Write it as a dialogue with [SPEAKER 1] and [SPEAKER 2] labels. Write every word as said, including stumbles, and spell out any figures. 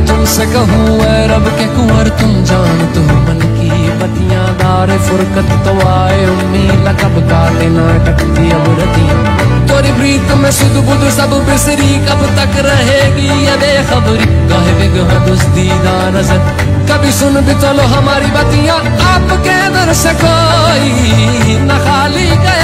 [SPEAKER 1] तुमसे कहूँ ऐ रब के कुंवर तुम जान तो मन की बतियां दार फुरकत तो आए उम्मी लकब काटे ना टकती अब रतियां तोरी प्रीत में सुध बुध सब बिसरी कब तक रहेगी ये बेखबरी गाहे बिगह दुस्तीदा नजर कभी सुन भी चलो हमारी बतियां आपके दर से कोई न खाली गए